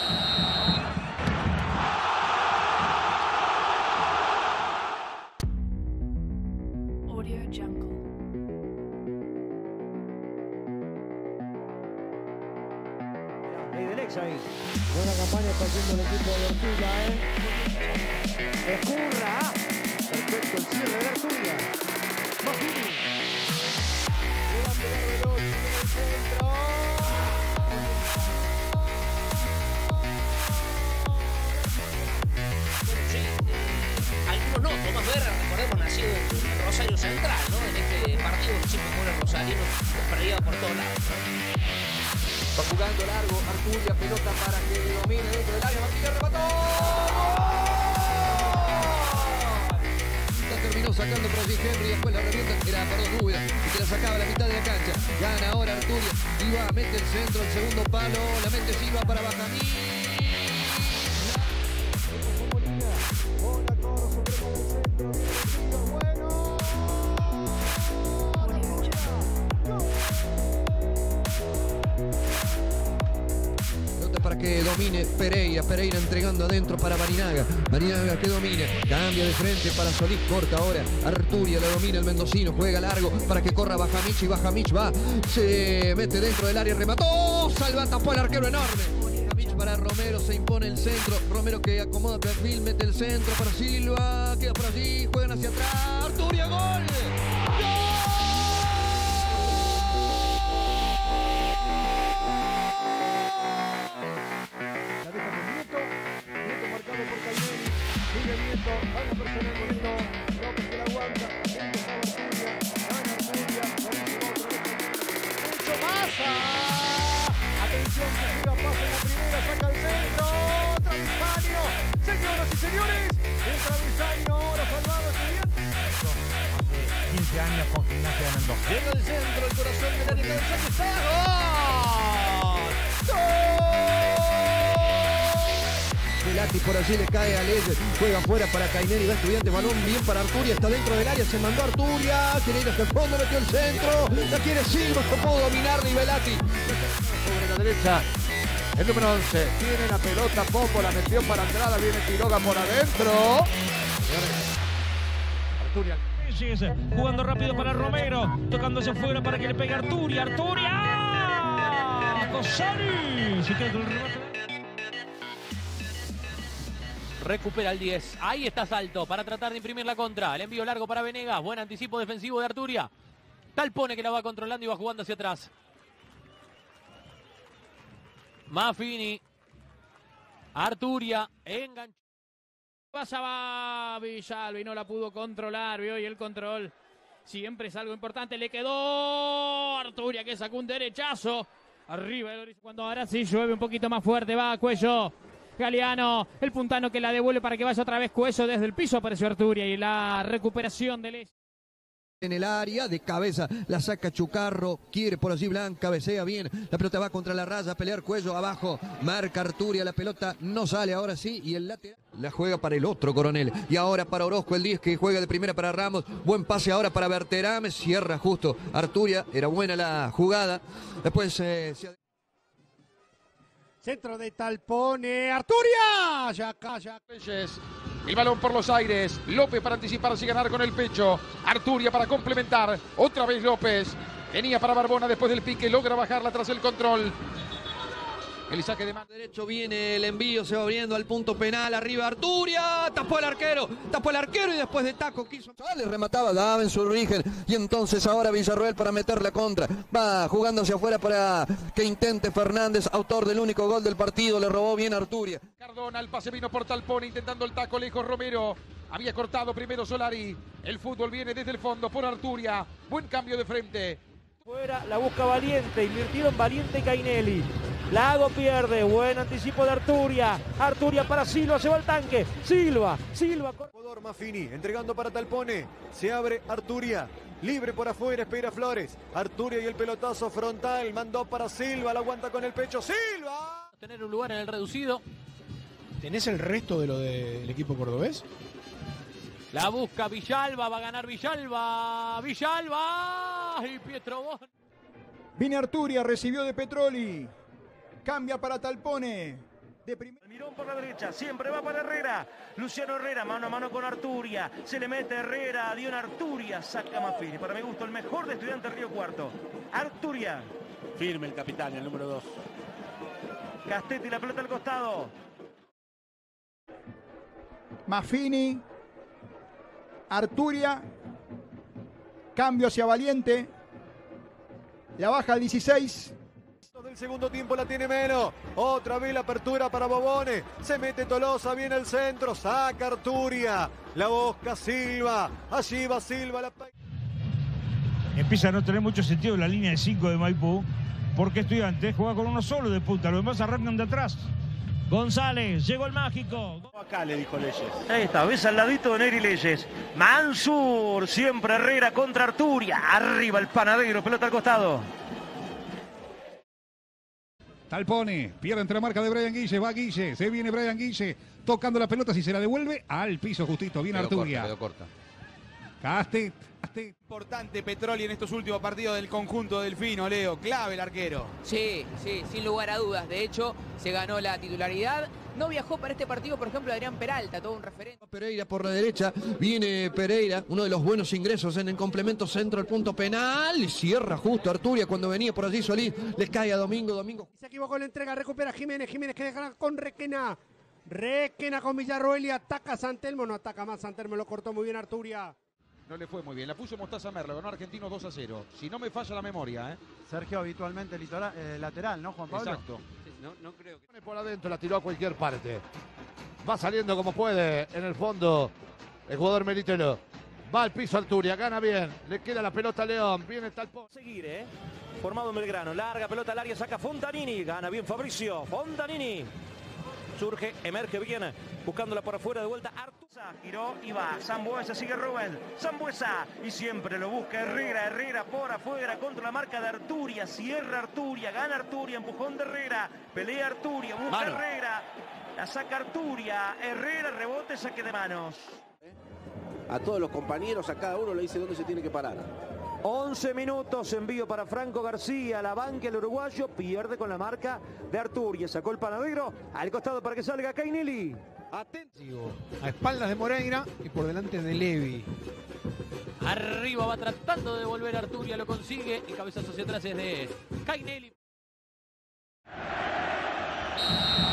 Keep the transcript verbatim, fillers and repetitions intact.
Audio Jungle. Ley del ex ahí. Buena campaña está haciendo el equipo de Arturia, ¿eh? Escurra. Perfecto el cierre de Arturia. Mafini. Se va a pegar Veloci en el centro. Sí, algunos no. Tomás Berra, recordemos, nacido en Rosario Central, ¿no? En este partido siempre con el rosarino perdido por todos lados, ¿no? Va jugando largo, Arturia, pelota para que domine dentro del área, Martínez remató. La terminó sacando por allí Henry, después la revienta, era, perdón, Úbeda, y que la sacaba a la mitad de la cancha. Gana ahora Arturia, y va, mete el centro, el segundo palo, la mete Silva para Bajamí. Bola, Coro, sobre por el centro, bueno. Para que domine Pereira, Pereira entregando adentro para Barinaga, Barinaga que domine, cambia de frente para Solís, corta ahora, Arturia la domina el mendocino, juega largo para que corra Bajamich y Bajamich va, se mete dentro del área, remató, salva, tapó el arquero enorme. Bajamich para Romero, se impone el centro, Romero que acomoda perfil, mete el centro para Silva, queda por allí, juegan hacia atrás, Arturia, gol. Sigue Nieto, van a perseguir con esto, López que la aguanta, empieza Arturia, gana Arturia, mucho más. Atención que llega, pasa en la primera, saca el centro, travesaño, señoras y señores, el travesaño ahora salvado Estudiantes. Hace quince años con Gimnasia de Mendoza. Llega el centro, el corazón del área, cabezazo, está, ¡gol! ¡Gol! Velati por allí le cae a Leyes, juega afuera para Caineri, va Estudiante, balón bien para Arturia, está dentro del área, se mandó Arturia, quiere ir hasta el fondo, metió el centro, la quiere Silva, no pudo dominarle y Velati. Sobre la derecha, el número once, tiene la pelota, Popo la metió para Andrada, viene Quiroga por adentro. Arturia. Jugando rápido para Romero, tocándose afuera para que le pegue Arturia, Arturia, Cosani, se queda con el remate. Recupera el diez. Ahí está Salto para tratar de imprimir la contra. El envío largo para Venegas. Buen anticipo defensivo de Arturia. Talpone que la va controlando y va jugando hacia atrás. Mafini. Arturia. Enganchó. Pasaba Villalba y no la pudo controlar. Vio y el control siempre es algo importante. Le quedó Arturia que sacó un derechazo. Arriba cuando ahora sí llueve un poquito más fuerte. Va a Cuello. Galeano, el puntano que la devuelve para que vaya otra vez Cuello desde el piso, apareció Arturia y la recuperación del este. En el área, de cabeza, la saca Chucarro, quiere por allí Blanc, cabecea bien, la pelota va contra la raya, pelear Cuello abajo, marca Arturia, la pelota no sale, ahora sí, y el lateral la juega para el otro Coronel, y ahora para Orozco el diez que juega de primera para Ramos, buen pase ahora para Berterame, cierra justo Arturia, era buena la jugada, después eh, se... Centro de Talpone, Arturia, ya acá, ya. El balón por los aires, López para anticiparse y ganar con el pecho, Arturia para complementar, otra vez López, venía para Barbona después del pique, logra bajarla tras el control. El saque de mano derecho viene el envío, se va abriendo al punto penal, arriba Arturia, tapó el arquero, tapó el arquero y después de taco quiso, le remataba, daba en su origen y entonces ahora Villarroel para meter la contra, va jugando hacia afuera para que intente Fernández, autor del único gol del partido, le robó bien Arturia. Cardona, el pase vino por Talpone intentando el taco lejos Romero, había cortado primero Solari, el fútbol viene desde el fondo por Arturia, buen cambio de frente. Fuera, la busca Valiente, invirtieron Valiente y Cainelli. Lago pierde, buen anticipo de Arturia. Arturia para Silva, se va al tanque. Silva, Silva. Mafini, entregando para Talpone. Se abre Arturia. Libre por afuera, espera Flores. Arturia y el pelotazo frontal. Mandó para Silva, la aguanta con el pecho. ¡Silva! Tener un lugar en el reducido. ¿Tenés el resto de lo del equipo cordobés? La busca Villalba, va a ganar Villalba. Villalba y Pietro Bon. Viene Arturia, recibió de Petroli. Cambia para Talpone. de primera. Mirón por la derecha, siempre va para Herrera. Luciano Herrera, mano a mano con Arturia. Se le mete Herrera, Dion Arturia, saca Maffini. Para mi gusto, el mejor de Estudiantes Río Cuarto. Arturia. Firme el capitán, el número dos. Castetti, la pelota al costado. Maffini. Arturia. Cambio hacia Valiente. La baja al dieciséis. Del segundo tiempo la tiene Melo. Otra vez la apertura para Bobone. Se mete Tolosa, viene el centro. Saca Arturia. La busca Silva. Allí va Silva. La... Empieza a no tener mucho sentido la línea de cinco de Maipú. Porque Estudiantes juega con uno solo de punta. Los demás arrancan de atrás. González, llegó el mágico. Acá le dijo Leyes. Ahí está, ves al ladito de Neri Leyes. Mansur, siempre Herrera contra Arturia. Arriba el panadero, pelota al costado. Talpone, pierde entre la marca de Brian Guille, va Guille, se viene Brian Guille, tocando la pelota, si se la devuelve, al piso justito, viene Quedó Arturia. Corta, quedó corta. Caste, Caste. Importante Petroli en estos últimos partidos del conjunto delfino, Leo, clave el arquero. Sí, sí, sin lugar a dudas, de hecho, se ganó la titularidad. No viajó para este partido, por ejemplo, Adrián Peralta, todo un referente. Pereira por la derecha, viene Pereira, uno de los buenos ingresos en el complemento centro, el punto penal, y cierra justo Arturia cuando venía por allí Solís, les cae a Domingo, Domingo. Se equivocó en la entrega, recupera Jiménez, Jiménez que deja con Requena. Requena con Villarroel y ataca Santelmo, no ataca más Santelmo, lo cortó muy bien Arturia. No le fue muy bien, la puso Mostaza Merlo, ganó Argentinos dos a cero. Si no me falla la memoria, ¿eh? Sergio habitualmente litoral, eh, lateral, ¿no, Juan Pablo? Exacto. No, no creo que... Por adentro la tiró a cualquier parte. Va saliendo como puede en el fondo el jugador Melitelo. Va al piso Arturia, gana bien. Le queda la pelota a León. Viene Talpone. Seguir, ¿eh? Formado en Belgrano. Larga pelota al área, saca Fontanini. Gana bien Fabricio. Fontanini. Surge, emerge bien. Buscándola por afuera de vuelta. Artuza giró y va. Sambuesa, sigue Rubén. Sambuesa. Y siempre lo busca Herrera. Herrera por afuera contra la marca de Arturia. Cierra Arturia. Gana Arturia. Empujón de Herrera. Pelea Arturia. Busca Mano. Herrera. La saca Arturia. Herrera, rebote, saque de manos. A todos los compañeros, a cada uno le dice dónde se tiene que parar. once minutos, envío para Franco García, la banca el uruguayo, pierde con la marca de Arturia, sacó el panadero, al costado para que salga Cainelli. Atento. A espaldas de Moreira y por delante de Levi. Arriba va tratando de volver Arturia, lo consigue, el cabezazo hacia atrás es de Cainelli.